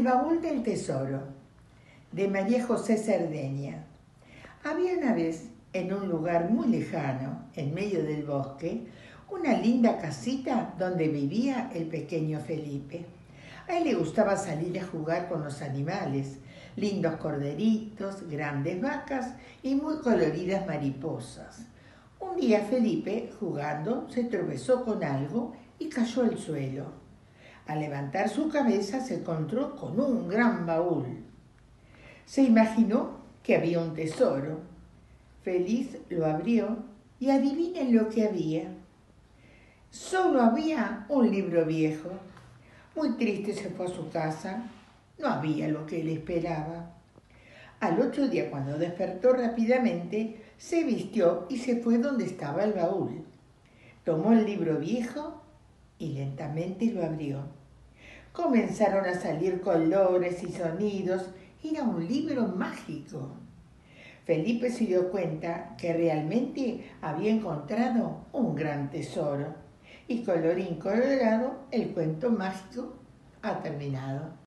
baúl del tesoro, de María José Cerdeña. Había una vez, en un lugar muy lejano, en medio del bosque, una linda casita donde vivía el pequeño Felipe. A él le gustaba salir a jugar con los animales, lindos corderitos, grandes vacas y muy coloridas mariposas. Un día Felipe, jugando, se tropezó con algo y cayó al suelo. Al levantar su cabeza se encontró con un gran baúl. Se imaginó que había un tesoro. Feliz lo abrió y adivinen lo que había. Solo había un libro viejo. Muy triste se fue a su casa. No había lo que él esperaba. Al otro día, cuando despertó rápidamente, se vistió y se fue donde estaba el baúl. Tomó el libro viejo y lentamente lo abrió. Comenzaron a salir colores y sonidos. Era un libro mágico. Felipe se dio cuenta que realmente había encontrado un gran tesoro. Y colorín colorado, el cuento mágico ha terminado.